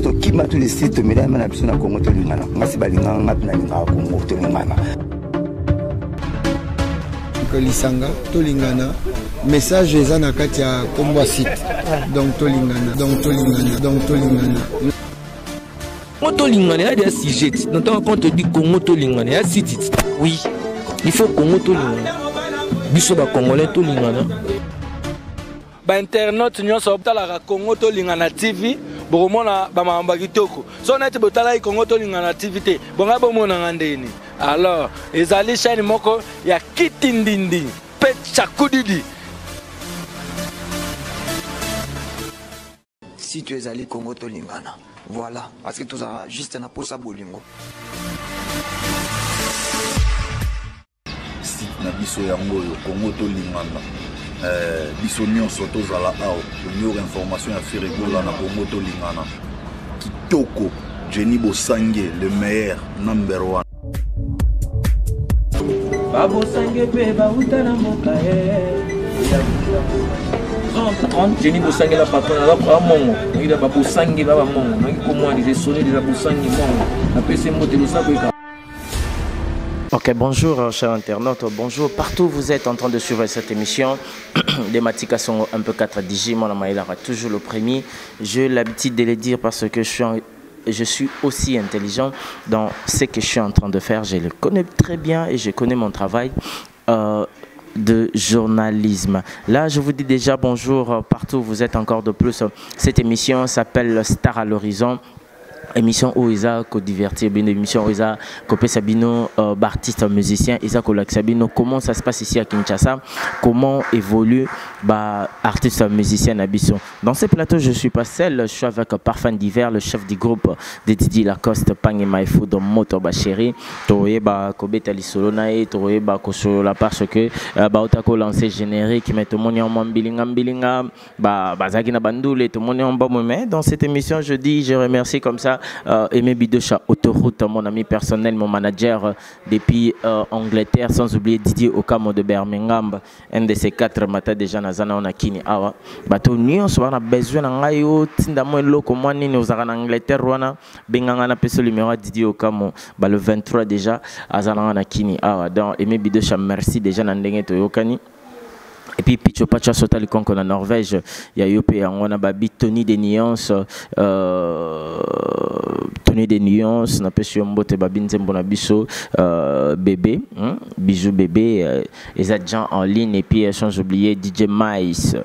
to kima tous les sites mais là na biso na Congo to lingana ngasi balinga ngati na linga Congo to lingana que lisanga to lingana message eza na kati ya kombo site donc to lingana Congo Lingana, il y a des sujets. Quand on te dit Congo Lingana, il y a 6 titres. Oui, il faut Congo Lingana. Biso ba Congolais Lingana. Ba internet nyonso optala Congo Lingana TV, bomona ba mamba kitoko. So na te botala Congo Lingana TV te, bonga bomona ngandeni. Alors, ezali chaîne moko ya kitindindi, pe chakudidi. Si tu es allé Congo Lingana. Voilà, parce que tout ça juste un pour ça bolingo. Site na biso yango yo Congo to lingana. Biso nyonso tozala awa, meilleure information ya Firigola na Congo to lingana. Kitoko, Jenny Bosange, le meilleur number 1. Babo Sange pe ba utana mokae. Jenny Bosange la patronne la prend mongo. Il a pas Bosange ba mongo. Mais comment les sonner des Bosange mongo. La PC moté le sac. Ok, bonjour chers internautes, bonjour partout où vous êtes en train de suivre cette émission. Les Matika sont un peu 4 digi, mon ami a toujours le premier. J'ai l'habitude de le dire parce que je suis aussi intelligent dans ce que je suis en train de faire. Je le connais très bien et je connais mon travail. De journalisme. Là, je vous dis déjà bonjour partout où vous êtes encore de plus. Cette émission s'appelle Star à l'horizon. Émission où ils ont divertir, une émission où ils ont copé Sabino, artiste musicien, ils ont Sabino. Comment ça se passe ici à Kinshasa? Comment évolue artiste musicien Abisso? Dans ce plateau, je suis pas seul. Je suis avec Parfum d'hiver, le chef du groupe de Didier Lacoste, Pang et Maïfou, dans Moto Bachéri. Toye Kobe Talisolonae, Toye Kosola parce que Otako lancé générique, mais tout le monde est en Bilinga, Bazaki na Bandoule, tout le monde est en bas. Dans cette émission, je dis, je remercie comme ça. Aimé Bidocha, Autoroute, mon ami personnel, mon manager depuis Angleterre, sans oublier Didier Okamo de Birmingham, un de ces 4 matins déjà Nazana on a kini awa. Bato nion so na besoin na ngayo tinda mo loko mwani ni ozaka na Angleterre wana benganga na peso numéro Didier Okamo le 23 déjà azana na kini awa. Donc Aimé Bidocha, merci déjà na ndenge to yokani. Et puis Picho Pacha Sotali Konko na Norvège, il y a Yopé Angona Babi Tony des nuances, Tony des nuances, na pesio mbote Babi Nzembo biso, bébé, bijou bébé, les agents en ligne et puis sans oublier DJ Mais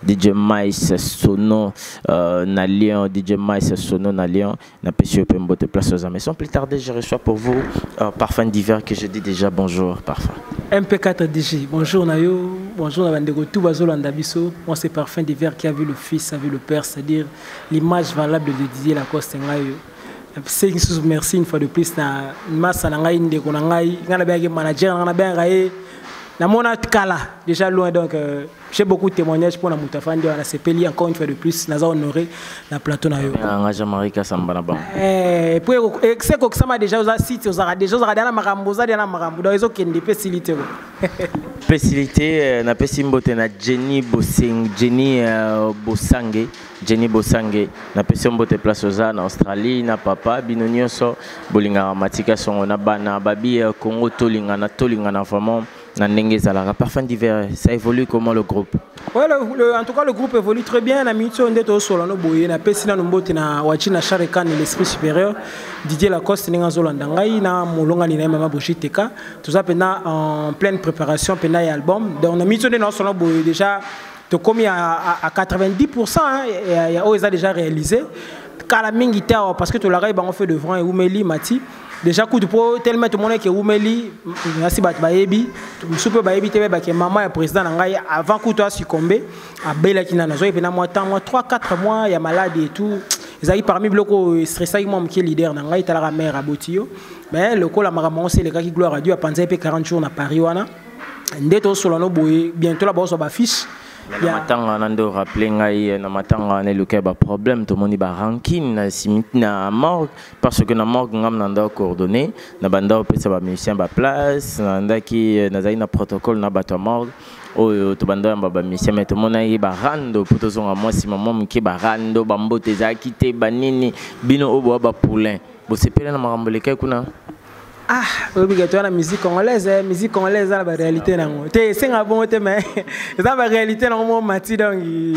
Sono na Lyon, DJ Mais Sono na Lyon, na pesio mbote place aux amis. Sans plus tarder, je reçois pour vous Parfum d'hiver que je dis déjà bonjour Parfum. MP4 DJ, bonjour Nayo, bonjour Nabandego, tout Bazolanda Bisso. Moi c'est Parfum d'hiver qui a vu le fils, a vu le père, c'est-à-dire l'image valable de Didier Lacoste Ngayo. Merci une fois de plus na massa na ngai ndeko na ngai ngana ba manager ngana ba ngai na mona kala déjà loin donc j'ai beaucoup de témoignages pour la Moutafandi à la CPLI encore une fois de plus naza honoré la plateau na yo ngaja marika sambana ba pour c'est que ça m'a déjà aux sites aux arades déjà aux arades na makambo za na makambo dans kende facilité facilité na pesimbote na Jenny Bosange na pesimbote place aux en Australie na papa binonyoso bolinga matika songo na bana babi Congo tolingana vraiment. Parfum d'hiver, ça évolue comment le groupe? Ouais, en tout cas le groupe évolue très bien. Na mitso ndeto solano boye na pesina nombote na wachina Sharekan l'esprit supérieur Didier Lacoste ninga zolanda ngai na molonga ni na mama boshiteka tout ça pena en pleine préparation pena album donc na mitso na solano boye déjà to commis à 90% il y a déjà réalisé kala mingi ta parce que to la rai ba on fait devant et Oumeli Mati. Déjà coup de peau tellement tout le monde que Oumeli merci bat baebi super baebi tebe ba ke maman et président ngai avant coup toi succomber à bela kina na zo et puis na moi 3-4 mois ya maladie et tout ils arrivent parmi bloco stressé moi qui est leader na ngai tala mère abotio mais le col la maman c'est les gars qui gloire à Dieu a pensé 40 jours na Paris wana ndeto solano boye bientôt la bosse ba fiche. Matanga nando rappelé ngai na matanga ne luka ba problème to moni ba ranking na simit na morgue parce que na morgue ngam nando coordonné na banda pesa ba musicien ba place nanda ki na zaina protocole na bato morgue oyo to bando ba mission mais to mona yi ba rando poto zonga moi si maman ki ba rando ba mbote za kite banini bino obo ba poulain bo sepela na marambole kai kuna. Obligatoire la musique congolaise la réalité nango. Te singa bon te mais ça la réalité nango mati donc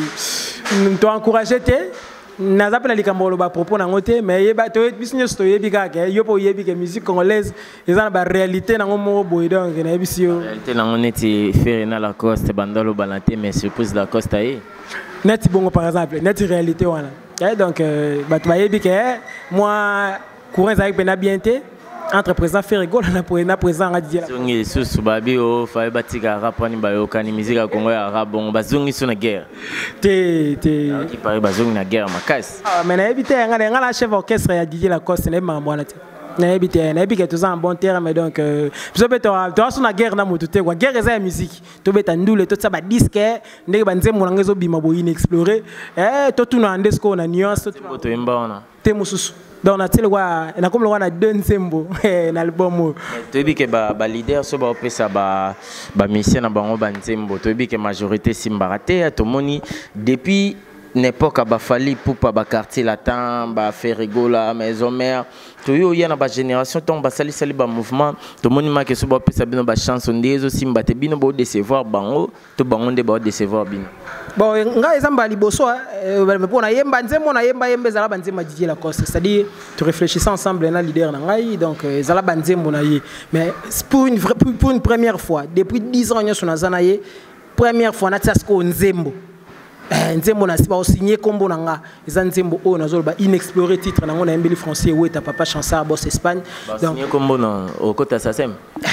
to encourager te na zapena likambolo ba propos nango te mais yeba to bisinyo sto yebi ka ke yo po yebi ke musique congolaise eza ba réalité nango mo boy donc na bisio. Réalité nango neti faire na la coste bandalo balante mais surprise la coste aí. Net bongo par exemple, net réalité wana. Donc ba to yebi ke moi courant za bena bien te entre président Ferrego na président Didier la zongi susu babi o fa batika rapani ba yo kani musique ya Congo ya rabon bazongi so na guerre te qui parle bazongi na guerre makasi mais na ebité ngala chef orchestre ya Didier la Coste na mambo na te na ebité tous en bon terme mais donc biso beto to so na guerre na moto te quoi guerre za musique to beta ndule to sa ba disque ndenge banzembo na ngezo bima bo inexploré to tuna ndesko na nuance to imba ona te mususu. Donc na tele kwa na comme le wana deux sembo na album to bi ke ba leader so ba opesa ba mission na bango ba nzembo to bi ke majorité simbarate to moni depuis n'époque ba fali pour ba quartier latin ba Ferrego la maison mère to yo ya na ba génération ton ba sali ba mouvement to moni ma ke so ba opesa bino ba chanson ndezo simbate bino bo décevoir bango to bango nde ba décevoir bino. Bon, nga ezamba liboso pona yemba nzembo na yemba zala banzemba Didier Lacoste, c'est-à-dire tu réfléchissais ensemble na leader na ngai donc zala banzembo na ye mais pour une première fois depuis 10 ans nyoso na zana ye première fois na tsasko nzembo nzembo na siba signé kombo na nga eza nzembo o na zoloba inexploré titre na ngona mbeli français ou ta papa chansard boss Espagne donc signé kombo na au côté assassin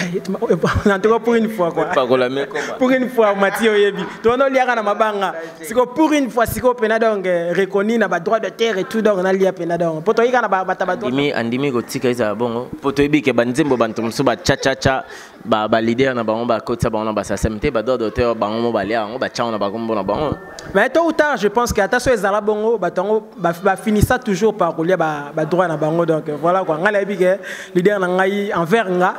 en tout cas pour une fois quoi pour une fois Mathieu yebi to no liaka na mabanga siko pour une fois siko pena donc reconnu na ba droit de terre et tout donc na lia pena donc poto yika na ba bato andimi ko tika isa bongo poto yebi ke banzembo bantum so ba cha ba leader na bango ba kotsa bango na ba sasemte ba droit de terre bango mo ba lia ngo ba cha na ba kombo na bango. Mais tôt ou tard, je pense que attention les Arabes bongo, finir ça toujours par rouler droit na bango donc voilà quoi. Ngala bige leader na ngai envers nga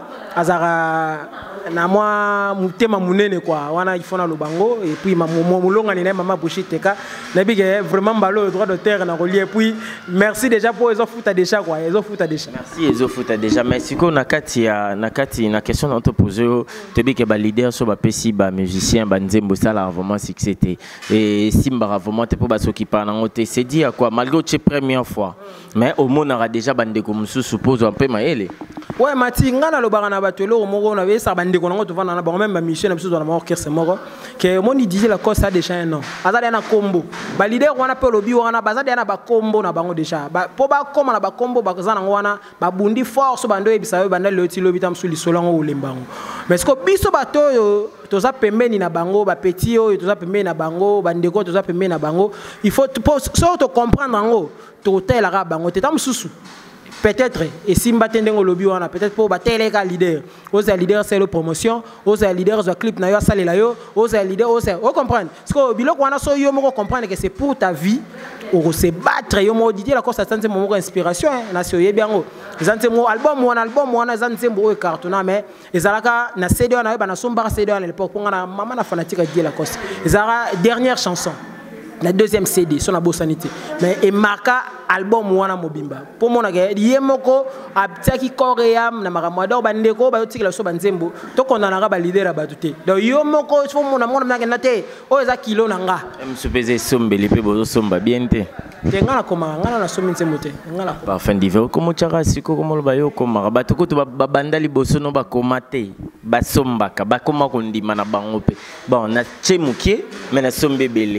azara na moi mutema munene quoi. Wana il faut na lubango et puis mulonga ni na mama Bushiteka. Na bige vraiment balo droit de terre na relier puis merci déjà pour les offres déjà quoi. Les offres déjà. Merci les offres déjà. Mais si ko na kati na question on te poser te bige ba leader so ba pesi ba musicien ba nzembo ça la vraiment succès et Simba vraiment te pour s'occuper en côté c'est dit à quoi malgré que c'est première fois mais au moins on aura déjà bandé comme sous suppose un peu maël ouais mati ngana lo barana batelo au moko na ça bandé ko ngo to vana na ba même mission na biso na orchestre moko que mon disait la cause ça déjà non azali na combo ba leader wana pe lobi wana bazali na ba combo na bango déjà ba po ba koma na ba combo ba zana wana ba bundi force bando e bisayo banda loti lobi tam sous lisolongo ou lembango mais ce que biso bato toza pembeni na bango ba petit oyo toza pembeni na bango bandeko toza pembeni na bango il faut surtout comprendre ngo to tel ara bango te tam susu peut-être et simba tendengo lobi wana peut-être pour ba teleka leader oza leader c'est le promotion oza leader za clip na yo salela yo oza leader oza o comprendre parce que biloko wana so yo moko comprendre que c'est pour ta vie o se battre yo mo Didier Lacoste ça c'est mon inspiration na so yebiango ezante mo album wana ezante mo e cartona mais ezalaka na CD wana ba na somba CD wana à l'époque pour na maman na fanatique Didier Lacoste ezara dernière chanson la deuxième CD son abosanité mais et marqué album wana mobimba pour mon agé yemoko abtiaki koream na makamwado bandeko ba yotikela so banzembo to kondana ba leader ba tuté donc yomoko fo mona mona na te o eza kilo nanga msupeze sombeli pe bozo somba bien te ngana koma ngana na somi nzembo te ngala ba fin d'hiver comme chaka siko comme ba yo koma ba to ko to ba banda liboso no ba komate ba sombaka ba koma ko ndima na bango pe bon na chemukie mais na sombe belé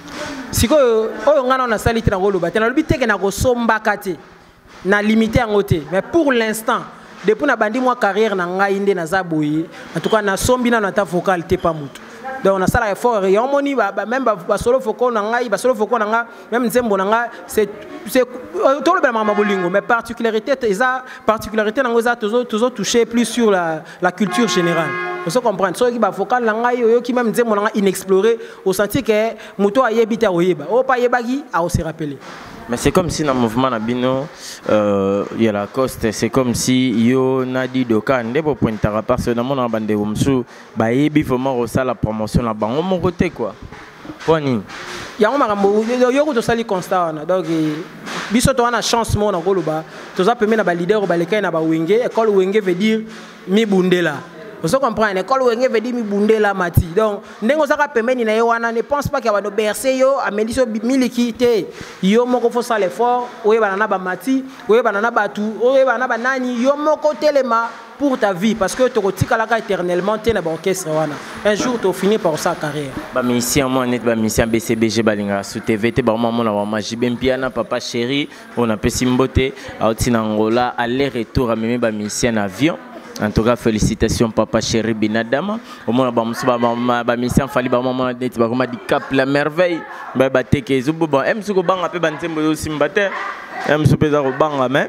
siko oyo ngana na salite na golo batela lobi teke na ko somba kate na limité en côté mais pour l'instant depuis na bandi moi carrière na ngai inde na zaboyi en tout cas na sombi na ta vocal te pas mutu donc on a ça effort et on moni même ba solo foko na ngai ba solo foko na nga même nzembo na nga c'est tout le bel bolingo mais particularité na ngoza toujours toucher plus sur la culture générale Vous comprenez? Ce qui va focal langai qui même dire mon inexploré au senti que moto a yebita oyeba. O pas yebagi a se rappeler. Mais c'est comme si dans le mouvement Nabino, il y a la coste, c'est comme si yo nadi dokan de pour pointer à part dans mon bande de Wumsu, bah yebi vraiment reçoit la promotion là-bas. On mon côté quoi. Poni. Ya on marambo yo ko to sali constat na donc biso to na chance mo na koloba to za pemena ba leader ba lekai na ba wenge école wenge veut dire mi bundela. Vous comprenez? École wenge veut dire mi bundela mati. Donc ndengo za ka pemeni na yo wana ne pense pas qu'il va no bercer yo ameliso miliki te. Yo moko faut ça l'effort, oye banana ba mati, oye banana ba tout, oye banana ba nani yo moko telema pour ta vie parce que tu as éternellement tu orchestre un jour tu finis par sa carrière ba mission moi net ba mission BCBG balinga sous TVT ba maman na magie Piana papa chéri on a pesi mbote autina Angola aller retour à même ba mission avion. En tout cas félicitations papa chéri Binadama au moins ba mission fali ba maman net ba comme di cap la merveille ba teke zubu ba em suko banga pe bantembo simbate em supeza ko banga mais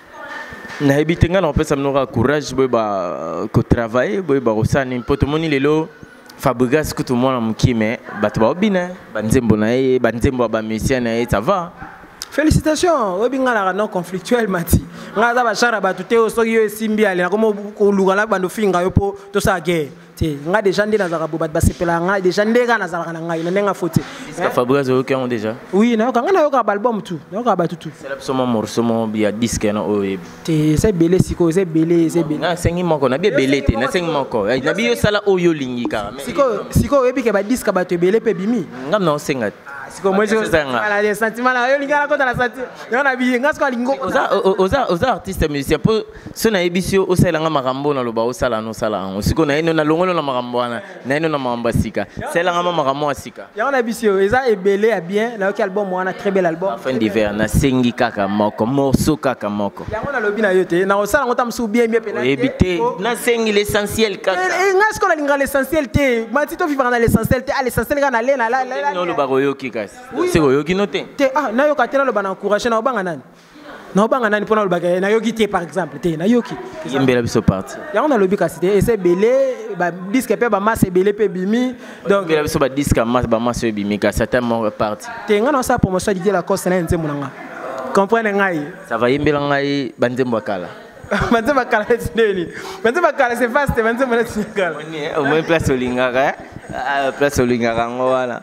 na ebitenga na pesa mnoka courage boy ba ko travailler boy ba osani poto moni lelo Fabregas ko to mona mukime bato ba obina banzembo na ye banzembo ba mission na ye ça va. Félicitations obinga na non conflictuel mati ngaza ba chara ba tuté o soki yo simbi ale na komo ko lugala bando finga yo po to sa guerre te nga déjà ndé na zaka bo ba sepela nga déjà ndé ga na zaka na ngai na nenga foté est-ce que Fabregas o ont déjà oui na ka nga na yo ka album tout na ka ba tout c'est là soma morceau mo bia disque na o te c'est belé siko c'est belé na sengi moko na bia belé te na sengi moko na bia sala o yo lingi ka siko ebi ke ba disque ba te belé pe bimi ngam na senga siko moi je ala des sentiments là yo linga la kota la senti yo na bi nga siko lingo aux artistes musiciens pour ce na ebisio o sala nga makambo na loba o sala no sala on siko na eno na longolo na makambo na eno na makambo sika sala nga makambo sika ya on a bisio eza ebelé à bien na quel album on a très bel album fin d'hiver na sengi kaka moko morceau kaka moko ya on a lobi na yo te na o sala ngota msu bien bien pena ebité na sengi l'essentiel kaka nga siko na linga l'essentiel te matito vivre dans l'essentiel te à l'essentiel ga na le na la no lo baroyo kika c'est quoi yoki noté te ah na yo katena lo bana encourager na obanga nani na obanga nani pona lo baga na yoki te par exemple te na yoki yembela biso parti ya on a lobi ka cité et c'est belé ba disque pe ba masse belé pe bimi donc yembela biso ba disque ba masse bimi ka certain mon parti te nga na sa promotion Didier Lacoste na nzembo nga comprendre ngai ça va yembela ngai banzembo kala banzembo kala banzembo kala c'est vaste banzembo na kala au moins place olingaka place olingaka ngwana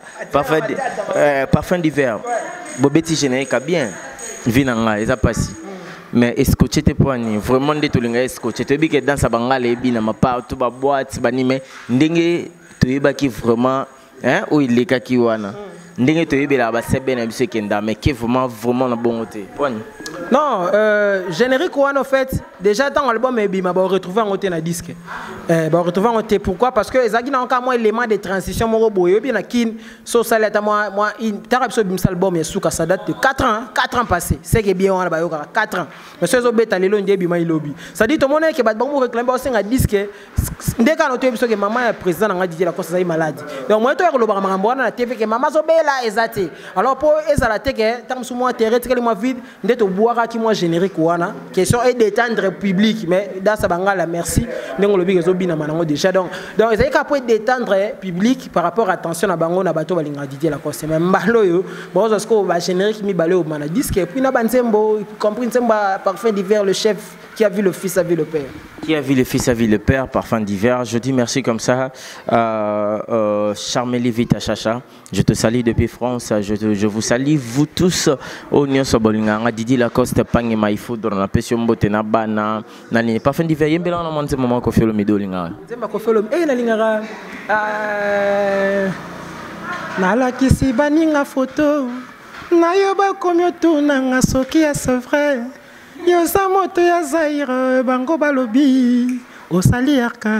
parfum d'hiver bobeti générique bien vinanga eza pasi mais est-ce que tu étais poigné vraiment de tolinga est-ce que tu étais bien que dans sa bangale et bien ma part tout ba boîte banime ndenge to yebaki vraiment hein ou il est kaki wana ndenge to yebela ba sebe na biso kenda mais qui vraiment na bon côté poigné. Non, générique one en fait, déjà dans l'album on va retrouver en côté na disque. On retrouver en côté pourquoi parce que ezaki na encore moins élément de transition mo boyo bien na kin so saleta moi tarab so bim album yesuka ça date de 4 ans passés. C'est que bien on ba yo 4 ans. Mais so beta lelo ndie bima ilobi. Ça dit tout monde que ba bango réclamer aussi na disque ndeka no to biso que maman est président na Didier Lacoste ça malade. Donc moi to ko lo ba makambo na TV que maman so bela ezate. Alors pour ezala te que tam sou moi théoriquement moi vide ndeto qui moi générique wana question est d'étendre public mais dans sa bangala merci ndenge lobi kezo bina manango déjà donc ils capable d'étendre public par rapport attention na bango na bato balinga Didier Lacoste mais mbalo yo bon parce que ba générique mi balé au mana disque et puis na banzembo compris nzemba parfum d'hiver le chef qui a vu le fils a vu le père. Qui a vu le fils a vu le père, parfum d'hiver. Je dis merci comme ça. Charmélie Vita Chacha, je te salue depuis France. Je vous salue vous tous. Onion Sobolinganga, Didier Lacoste, Pang Maïfou, dans la pression Botena Bana, Nani, parfum d'hiver. Yembela on a monté moment qu'on fait le midolinga. Zemba qu'on fait le nalingara. Nala kisi baninga photo. Nayoba komyoto nanga soki ya c'est vrai. Yo sa moto ya Zaire bango balobi osali yaka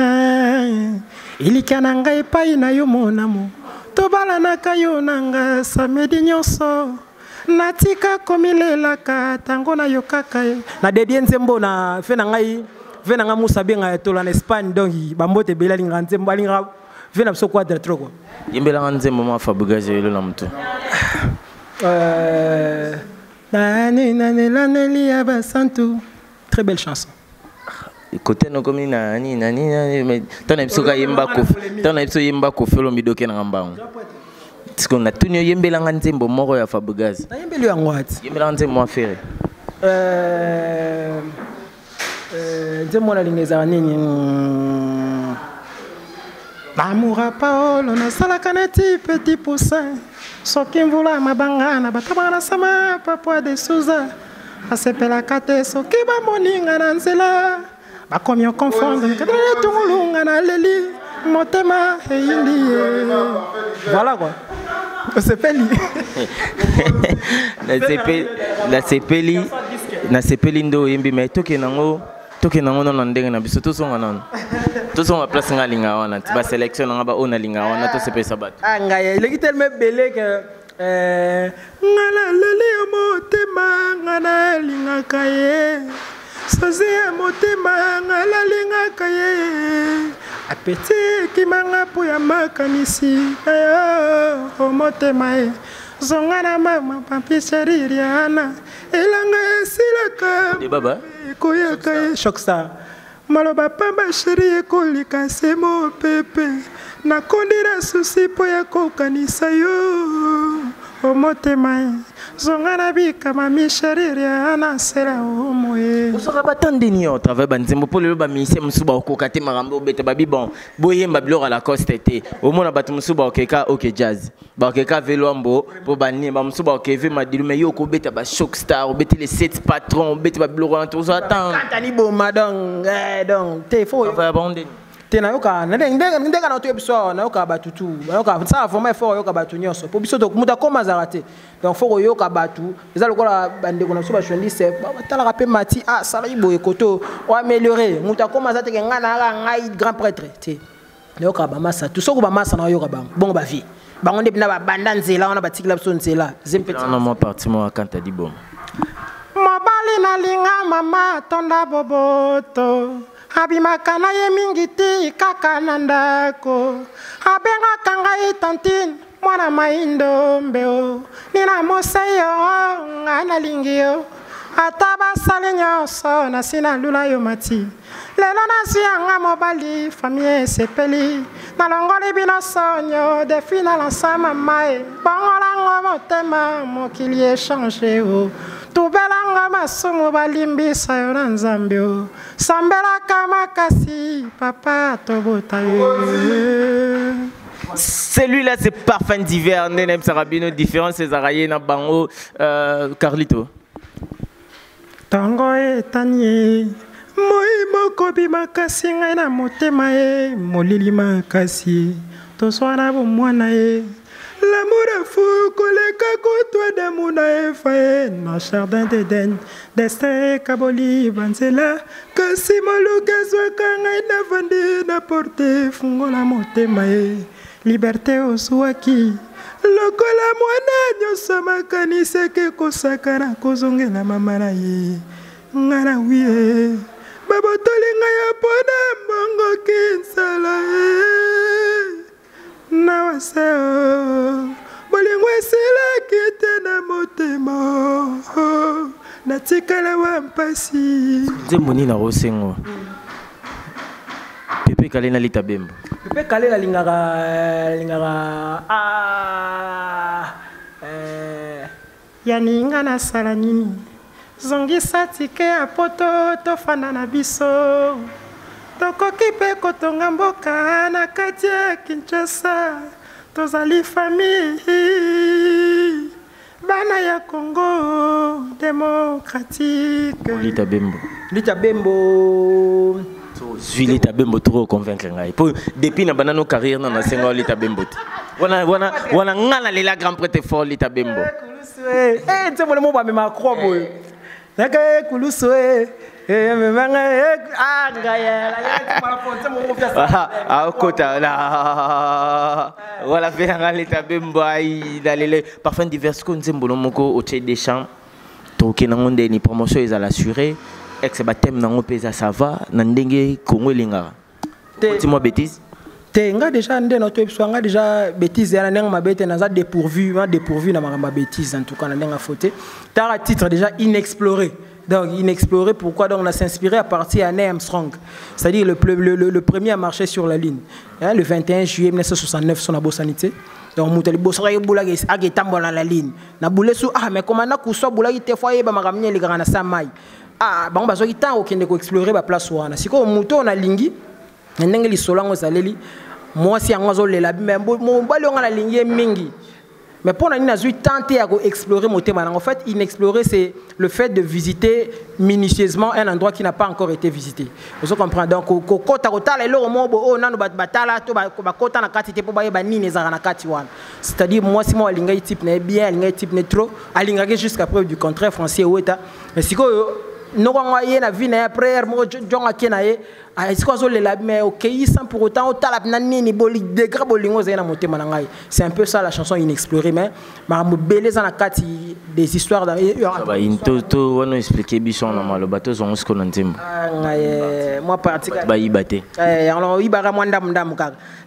ilikana ngai epai na yo monamo tobalanaka yo nanga samedi nyonso natika komilelaka tango na yo kaka na dedie nzembo na fe na ngai ve na nga musa benga tola na Espagne donc bambote belalinga nzembo balinga ve na biso quadre trop quoi yembela nzembo ma Fabregas yo na mtu Très belle chanson. côté no comme nani mais ton ebisoka yemba ko felo midoke na ngambango parce qu'on a tout yembela nganzembo moko ya Fabregas yembelo yango ati yembela nzembo affaire nzembo na lingeza nini Amoura Paolo na salaka neti petit poussin soki mvula mabangana batabana sama papa de Souza asepelaka te soki bamoninga na nzela bakomi okonfondre kadala tungulunga na leli motema eyindi voilà quoi osepeli na sepeli ndo yembi mais toke nango na ndenge na biso tosonga nano tosonga place nga linga wana ba sélection nga ba ona linga wana to sepesa bato ngaya ileki tellement belé que ngala leli motema ngana linga kaye sozi motema ngala linga kaye apeti kimanga po ya makanisi ayo motema zongana mama papi seririana elanga esilaka de baba koyaka Shockstar maloba pamba sheri ekolika semo pepe nakondi na susi po ya kokanisa yo omotema zongana bikama misheri ana sera omoye osoka batandeni yo travail banzembo po lelo ba mise musuba okoka te marambo beta babi bon boyemba bilora la coste te omona batu musuba okeka ok jazz ba okeka velombo po bani ba musuba okeve madilu me yo ko beta ba Shockstar obeti les 7 patrons obeti ba bilora to attend tani bo madong donc te fo va abonder tena yoka ndeka na to ebiso na yoka batutu yoka ça vraiment fort yoka batu nyonso po biso to muta koma zarate donc faut yoka batu eza lokola bande kona so ba shondi se batala pe mati sala ibo ekoto o améliorer muta koma zate ke ngana ngai grand prêtre te yoka ba masa tout soko ba masa na yoka ba bon ba vie bango nde bina ba banda nzela wana batikila biso nzela zempeti na mo parti mo akanta di bom mobali na linga mama tonda boboto abimaka na ye mingi ti kaka na ndako abengaka ngai tantine mwana maindo mbeo nina moseyo nga nalingi yo ata basali nyonso nasina lula yo mati lelo nazwiyanga mobali famille esepeli nalongoli bino sonyo defi nalansa mama e bongolango motema mokili echange o tubelanga masumu balimbisa yo na nzambe o sambelaka makasi papa tobota yo. Celui-là c'est parfum d'hiver nenem sarabino différent c'est araye na bango Carlito tango etanie moi moko bimakasi ngai na motema e molili makasi toswana bo mwana e l'amour fou koleka kotwa damu na efa na jardin d'Eden destin kaboli banzela kasi molugezwaka ngai na vandi na porte fungola motema e liberté oswaki lokola mwana nyonso makaniseke kosaka na kozongela mama na ye nga na wie babotoli ngai ya mpona mbongo kinsala na waseo bolingo esilaki te na motema natikala wa mpasi nzembo nini na kosengo pepe kale na lita bembo pepe kale na lingaka yaninga nasala nini zongisa tike ya poto tofanda na biso tokoki mpe kotonga mboka na kati ya Kinshasa tozali famille bana ya Congo démocratique lita bembo suis lita bembo trop convaincre ngai po depuis na banano carrière na sengo lita bembo wana ngala lela grand prêtre fort lita bembo nzembo mo ba me makro boy naka kuluso voilà faire lita bembo ai dalele parfum divers ko nzembo moko au Tché des Champs toke na ngonde ni promotion ils à l'assurer ex batem na ngopeza ça va na ndenge Congo linga dis-moi bêtise tenga déjà ndé na to nga déjà bêtise ya ndenge mabete na za dépourvu na makamba bêtise en tout cas na ndenge faute tara titre déjà inexploré Donc, inexploré, pourquoi? Donc, on a s'inspiré à partir de Neil Armstrong, c'est-à-dire le premier à marcher sur la Lune. Hein, le 21 juillet 1969, son abosanité. Donc, Moutali Bossray Boulagé, Agetambola la Lune. Na Boulesou, ah, mais comment on a cousu Boulagé, te foyer, bah, maramien, les grands Samay. Ah, bon, bah, il temps aucun de explorer la place où on a. Si on mouton, on a lingi, on a les solans aux alléli. Moi, si on a les mais mon ballon on a lingi mingi. Mais pour nous, on a tenté d'explorer mon thème. En fait, inexplorer, c'est le fait de visiter minutieusement un endroit qui n'a pas encore été visité. Vous comprenez? Donc, c'est-à-dire, moi, si moi, je type bien, je type trop, je jusqu'à preuve du contraire, français, mais si nous avons une vie après, c'est un peu ça la chanson inexplorée, mais des histoires. On a expliqué le bateau, on se connaît. Moi, alors, il y a moins d'âme.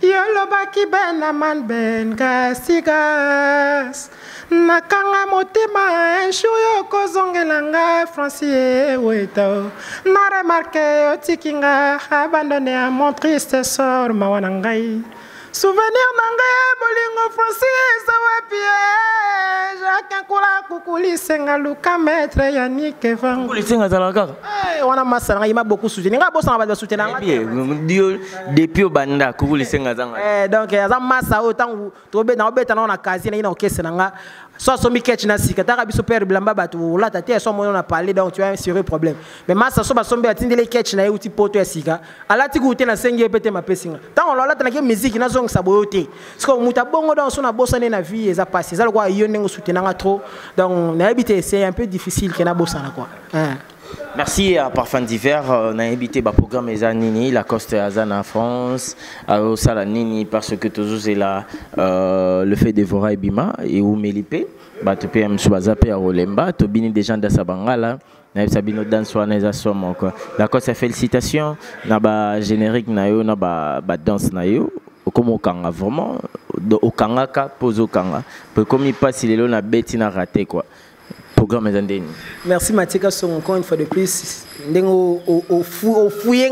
Nakanga motema un jour yoko zongelanga Francier weto na remarqué otikinga abandonné à mon triste sort mawanangai souvenir nangai bolingo Francier zawapie Jacques Nkula kukuli senga luka maître Yannick Evan kukuli senga zalaka wana masana il m'a beaucoup soutenu nga bossa ba soutenir depuis au banda kukuli senga zanga donc za massa autant tobe na obeta na na kazi na ina okese nanga soit somi ketch na sika ta biso père blamba batu la tati so on a parlé donc tu as un sérieux problème mais massa so ba sombe atindele ketch na uti poto ya sika alati ku na sengi pete mapesinga tant on la tana ke musique na zong saboyote parce que muta bongo dans son bossa na vie eza passé ça quoi yo nengo soutenanga trop donc na habité c'est un peu difficile que na bossa na quoi Merci à Parfum d'hiver. On a invité le programme Nini, la Coste Azana en France, au Salanini parce que toujours est là le fait de Vora et Bima et où Melipe, tu peux me choisir à Rolemba, tu bini des gens de Sabangala, na Sabino danse na somo quoi. La Coste félicitations, na ba générique na yo, na ba danse na yo. Comme au Kanga vraiment au Kanga ka pose au Kanga. Comme il passe il est là na bête na raté quoi. Merci Matika encore une fois de plus. Au fouillé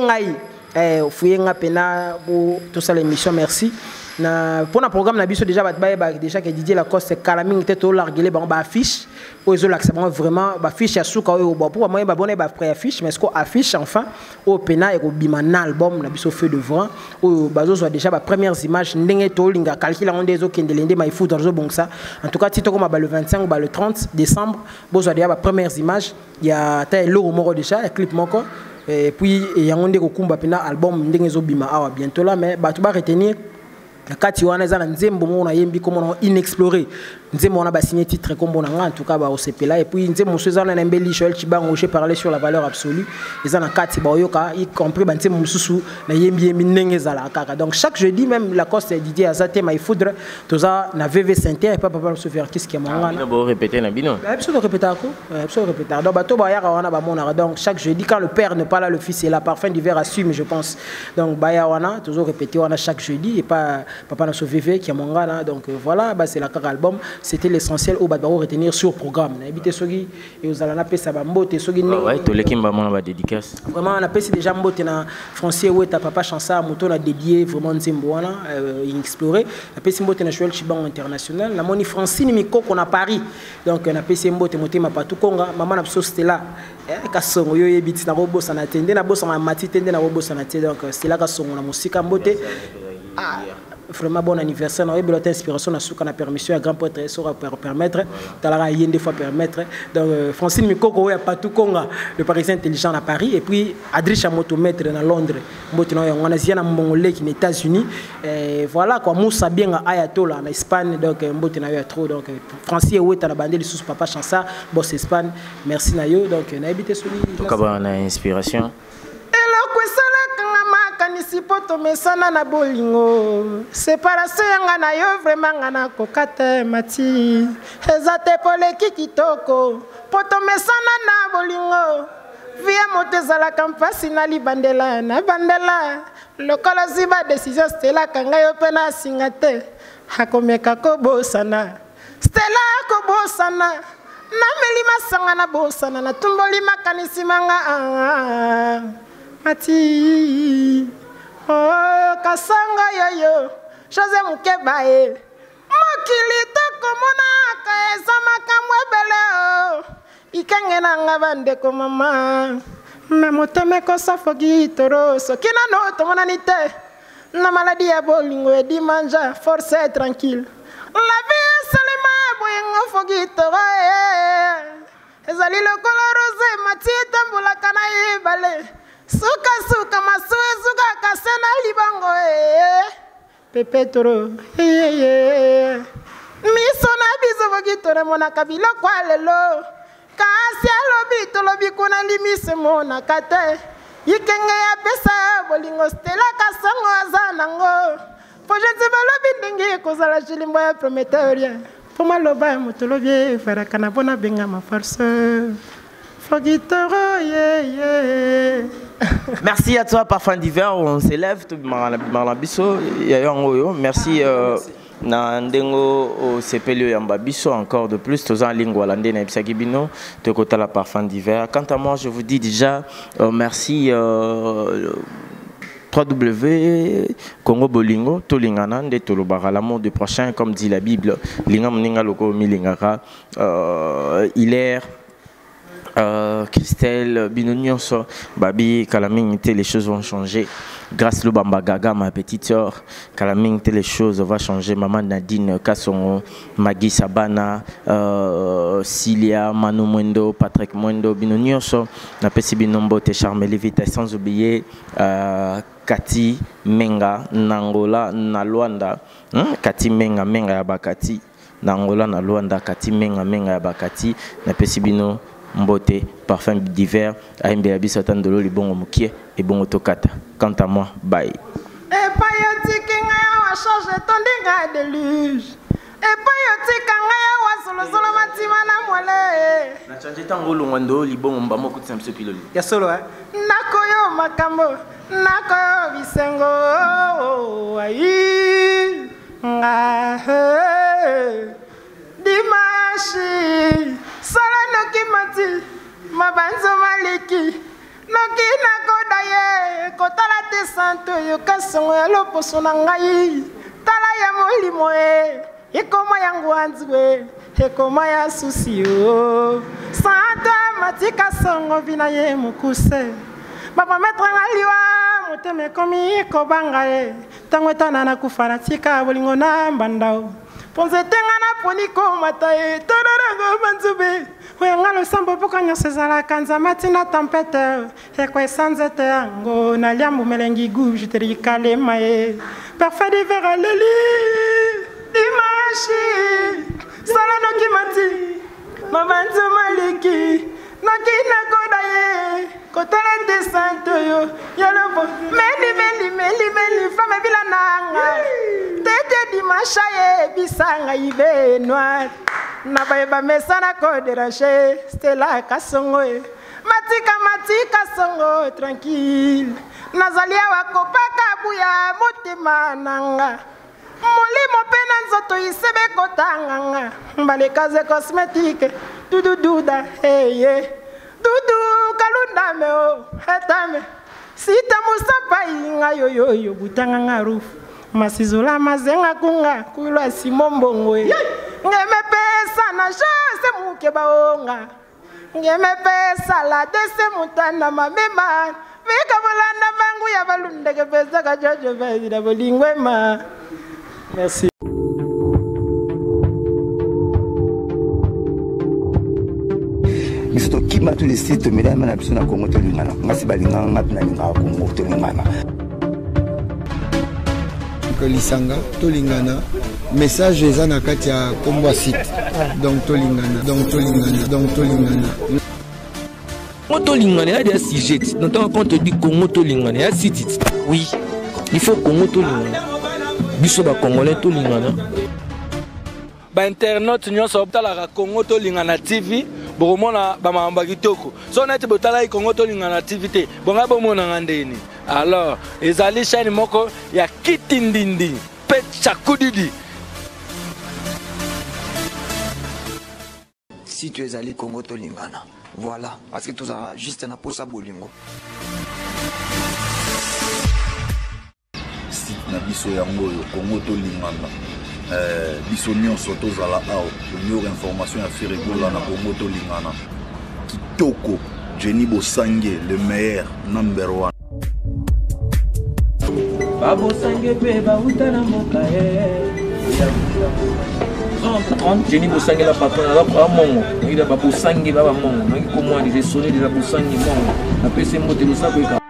pena pour tout ça l'émission merci. Pour le programme na biso déjà déjà que Didier Lacoste Calaming était au larguer ba affiche pour ils ont vraiment ba affiche à souka pour moi ba bonne ba pré affiche mais ce qu'on affiche enfin au pena et au biman album na biso feu de vent au bazo soit déjà ba premières images ndenge to linga calcul on des autres ndende mai foot dans bon ça en tout cas tito comme le 25 ou le 30 décembre bozo déjà ba premières images il y a tel logo moro déjà un clip moko et puis il y a on des kumba pena album ndenge zo bima awa bientôt là mais ba tu vas retenir kati wana za nzembo mona yembi comme on inexploré nzembo on a signé titre comme on en tout cas ba au CPLA et puis nzembo sezana na mbeli Joël Chibango j'ai parlé sur la valeur absolue et ça na kati ba yoka y compris ba nzembo mususu na yembi ndenge za la kaka donc chaque jeudi même la Coste Didier Azate my foudre tout ça na VV Saint-Terre et pas papa se faire qu'est-ce qui est manga na bo répéter na bino absolument répéter ko absolument répéter donc bato ba yaka wana ba mona donc chaque jeudi quand le père n'est pas là le fils est là Parfum d'hiver assume je pense donc ba ya wana toujours répéter wana chaque jeudi et pas Papa Nasso VV qui a mon gars là donc voilà bah c'est la carte album c'était l'essentiel au badbaro retenir sur programme na habité sogi et aux alana pesa ba mbote sogi ouais to lekimba mona ba dédicace vraiment on a pesa déjà mbote na français ouais ta papa chansa moto na dédié vraiment nzembo wana explorer na pesa mbote na Joël Chibango international na moni Francine Mikoko na Paris donc on a pesa mbote motema patu konga maman na Stella kasongo yo yebiti na robosa na tende na bosa na mati tende na robosa na tende donc Stella kasongo na musika mbote vraiment bon anniversaire na belote inspiration na suka na permission à grand prêtre sera permettre talara yende fois permettre donc Francine Mikoko ya patu konga le parisien intelligent à Paris et puis Adrich Motomètre na Londres mbotino ya ngana zia na mongolais qui aux États-Unis et voilà quoi Moussa bien à Ayatollah en Espagne donc mbotino ya trop donc Francine Weta na bandeli sous papa chansa boss Espagne merci na yo donc na habité soli kaba na inspiration Kanisipoto mesana na bolingo séparation yanga na yo vraiment ngana kokate mati ezate poleki kitoko poto mesana na bolingo via motezala kampasi na libandela na bandela lokola ziba décision Stella kanga yo pena singate hakomeka ko bosana Stella ko bosana meli masanga na bosana na tumboli makanisi manga mati oh kasanga yoyo José Mukebae mokili tokomona kaesa makamwe bele o ikengena ngabande ko mama na moteme ko safogi toro soki nano tomona nite na maladie ya bolingo edi manja force tranquille la vie seulement boyengo fogi toro ezali lokola rose matita mbula kana ibale suka suka masue suka kasena libango pepe toro miso na biso fogi toro mona kabila kwa lelo kasi alobi tolobi kuna limise mona kate ikenge ya pesa bolingo stela kasango azanango poje balobi ndingi kozala chilimbo ya prometoria poma loba mutolobi farakana bona benga ma force fogitoro ye. Merci à toi Parfum d'hiver, on s'élève tout malabiso yayango. Merci na ndengo au sepelio yamba biso encore de plus tous en langue holandaise na bisagibino de côté la Parfum d'hiver. Quant à moi je vous dis déjà merci 3W Congo Bolingo tolingana nde tolobaka l'amour du prochain comme dit la Bible linga moninga loko milingaka Hilaire Christelle Binonionso Babi Kalamingité les choses vont changer grâce au Bamba Gaga ma petite soeur Kalamingité les choses vont changer maman Nadine Kassongo Magui Sabana Cilia Manu Mwendo Patrick Mwendo Binonionso na pesi binombo te Charmeli Vita sans oublier Kati Menga Nangola na Luanda Kati Menga ya Bakati Nangola na Luanda Kati Menga ya Bakati na pesi bino Mbote, Parfum d'hiver, AMB Abisatan de l'Oli Bongo Moukie et Bongo Tokata. Quant à moi, bye. Et pas yoti kinga wa change ton dinga déluge. Et pas yoti kanga wa solo solo matima na mwale. Na change tango lungando li bongo mbamo kutsa mse piloli. Ya solo nakoyo makambo, nakoyo bisengo. Ai nga Dimashi Sala noki mati Mabanzo maliki Noki nakoda ye Kotala te santo yo kasongo ya loposo na ngai Tala ya molimo Ekoma yangu anzwe Ekoma ya susi yo Santa mati kasongo vina ye mukuse Baba metra ngaliwa Moteme komi kobanga ye Tangweta na kufana tika bolingo na mbandao Ponze tengana poni ko matae todarago banzube Wengalo sambo pokanya sezala kanza matina tempete Ekwe sanzete ango na liambu melengi gouge terikale mae Parfait d'hiver à leli Dimashi Sala no kimati Mabanzo maliki Nakina kodaye Kotele de santo yo Yalobo Meli Fame vila nanga Tete Dimasha ye Bisanga ibe noir Nabayeba mesana koderache Stella kasongo Matika songo Tranquille Nazalia wakopaka buya Motema nanga Molimo pena nzoto isebe kotanganga Mbalekaze cosmétique Dudududa hey Dudu kalunda me o etame Sita musapa inga yo butanga ngarufu Masizola mazenga kunga kulwa simombongwe Ngeme pesa na jose muke baonga Ngeme pesa la dese mutana mamema Vika bulanda vangu ya balundege pesa kajojo vezi da bolingwe ma Merci. Misoto kima tous les sites mais na biso na Congo tolingana ngasi balinga ngatina linga Congo tolingana ko lisanga tolingana message eza na kati ya kombo site donc tolingana Congo Tolingana, il y a des sujets. Quand on te dit Congo Tolingana, il y a des sujets. Oui, il faut Congo Tolingana. Bisoba Congolais Tolingana. Internet nous sommes la Congo Tolingana TV. Boromona bamamba kitoko. So na te botala Congo Tolingana TV. Bonga bomona ngandeni. Alors, ezali chaîne moko ya kitindindi. Pet chakudidi. si tu es allé Congo Tolingana. Voilà, parce que tout ça juste na posa bolingo. Site na biso yango yo Congo Tolingana. Biso nyonso tozala awa tonyora information ya Ferregola na Congo Tolingana. Kitoko Jenny Bosangue le meilleur number 1. Babo Sangue pe ba utana mokae. Jenny Bosangue la patronne la kwa mongo. Il a Babo Sangue baba mongo. Ngi ko moi des sonné des Babo Sangue mongo. Na pese motelo sa ko